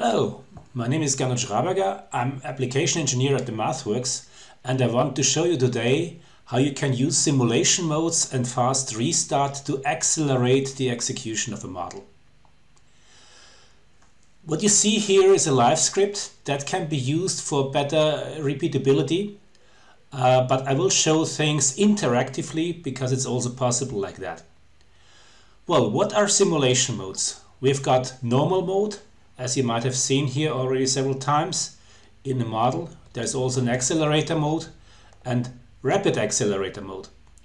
Hello, my name is Gernot Schraberger. I'm application engineer at the MathWorks, and I want to show you today how you can use simulation modes and fast restart to accelerate the execution of a model. What you see here is a live script that can be used for better repeatability, but I will show things interactively because it's also possible like that. Well, what are simulation modes? We've got normal mode, as you might have seen here already several times in the model. There's also an accelerator mode and rapid accelerator mode.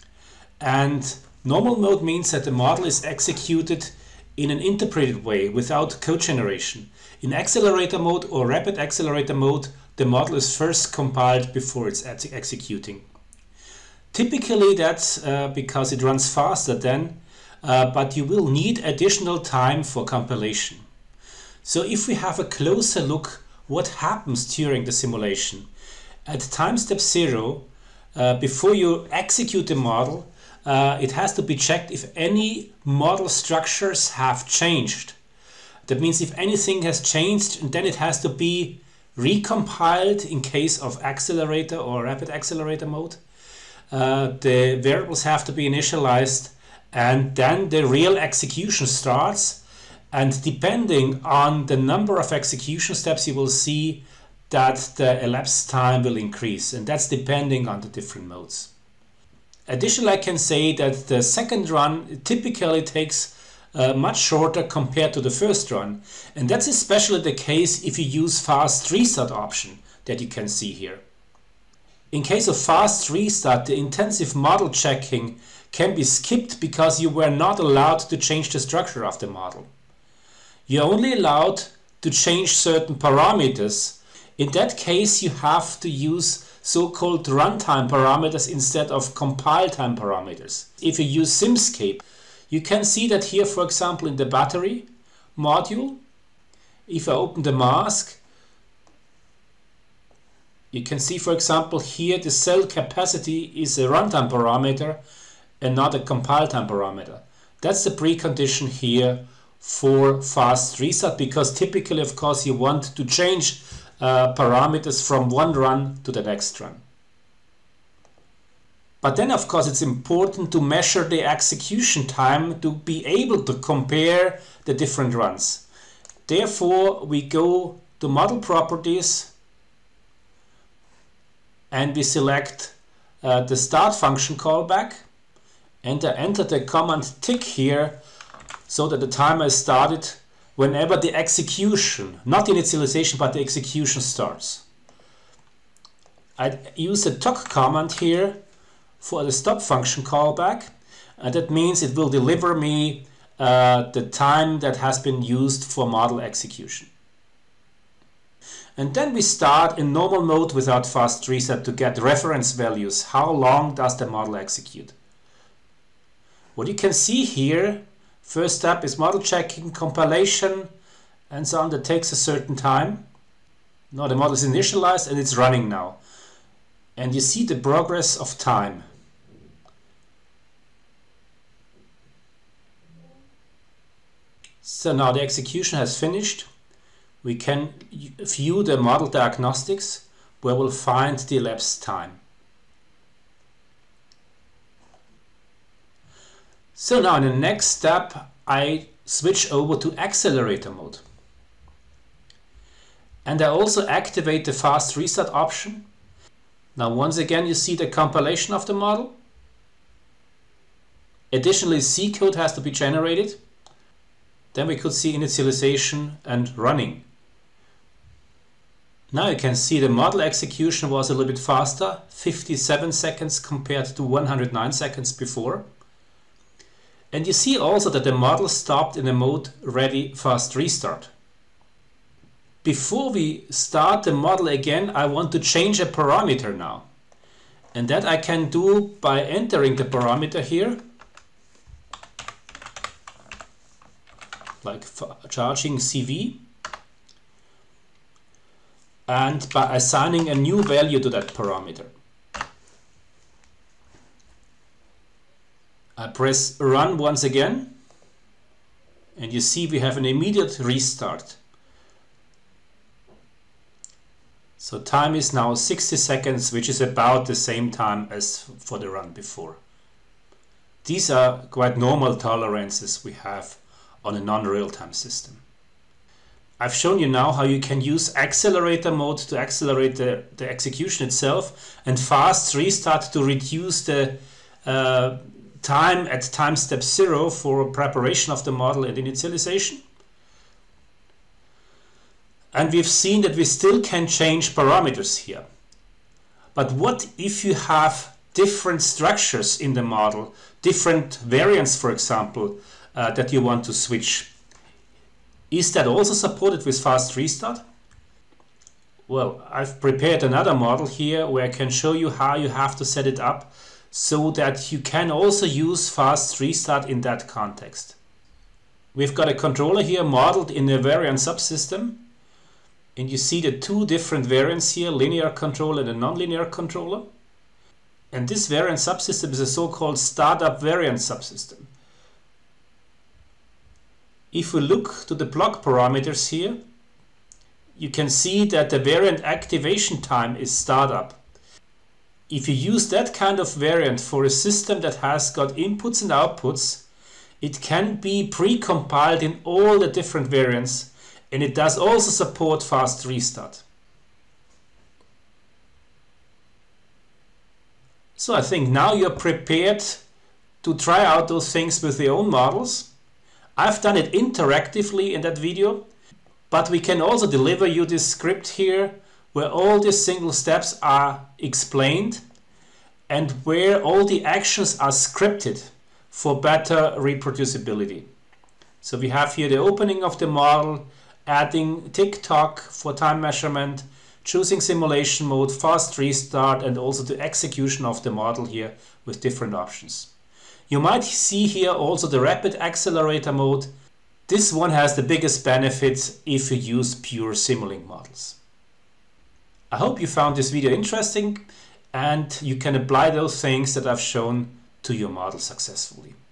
And normal mode means that the model is executed in an interpreted way without code generation. In accelerator mode or rapid accelerator mode, the model is first compiled before it's executing. Typically that's because it runs faster then, but you will need additional time for compilation. So if we have a closer look what happens during the simulation, at time step 0, before you execute the model, it has to be checked if any model structures have changed. That means if anything has changed, and then it has to be recompiled in case of accelerator or rapid accelerator mode. The variables have to be initialized, and then the real execution starts. And depending on the number of execution steps, you will see that the elapsed time will increase, and that's depending on the different modes. Additionally, I can say that the second run typically takes much shorter compared to the first run, and that's especially the case if you use fast restart option that you can see here. In case of fast restart, the intensive model checking can be skipped because you were not allowed to change the structure of the model. You're only allowed to change certain parameters. In that case, you have to use so-called runtime parameters instead of compile time parameters. If you use Simscape, you can see that here, for example, in the battery module, if I open the mask, you can see, for example, here the cell capacity is a runtime parameter and not a compile time parameter. That's the precondition here for fast restart, because typically, of course, you want to change parameters from one run to the next run. But then, of course, it's important to measure the execution time to be able to compare the different runs. Therefore, we go to model properties and we select the start function callback, and I enter the command tick here so that the timer is started whenever the execution, not initialization, but the execution starts. I use the toc command here for the stop function callback, and that means it will deliver me the time that has been used for model execution. And then we start in normal mode without fast reset to get reference values. How long does the model execute? What you can see here, first step is model checking, compilation, and so on. That takes a certain time. Now the model is initialized and it's running now. And you see the progress of time. So now the execution has finished. We can view the model diagnostics where we'll find the elapsed time. So now in the next step, I switch over to accelerator mode. And I also activate the fast restart option. Now once again, you see the compilation of the model. Additionally, C code has to be generated. Then we could see initialization and running. Now you can see the model execution was a little bit faster, 57 seconds compared to 109 seconds before. And you see also that the model stopped in the mode ready fast restart. Before we start the model again, I want to change a parameter now. And that I can do by entering the parameter here, like charging CV, and by assigning a new value to that parameter. I press run once again, and you see we have an immediate restart. So time is now 60 seconds, which is about the same time as for the run before. These are quite normal tolerances we have on a non-real-time system. I've shown you now how you can use accelerator mode to accelerate the execution itself, and fast restart to reduce the time at time step 0 for preparation of the model and initialization. And we've seen that we still can change parameters here. But what if you have different structures in the model, different variants, for example, that you want to switch? Is that also supported with fast restart? Well, I've prepared another model here where I can show you how you have to set it up so that you can also use fast restart in that context. We've got a controller here modeled in a variant subsystem. And you see the two different variants here, linear controller and a nonlinear controller. And this variant subsystem is a so-called startup variant subsystem. If we look to the block parameters here, you can see that the variant activation time is startup. If you use that kind of variant for a system that has got inputs and outputs, it can be pre-compiled in all the different variants. And it does also support fast restart. So I think now you're prepared to try out those things with your own models. I've done it interactively in that video, but we can also deliver you this script here where all these single steps are explained and where all the actions are scripted for better reproducibility. So we have here the opening of the model, adding tick-tock for time measurement, choosing simulation mode, fast restart, and also the execution of the model here with different options. You might see here also the rapid accelerator mode. This one has the biggest benefits if you use pure Simulink models. I hope you found this video interesting and you can apply those things that I've shown to your model successfully.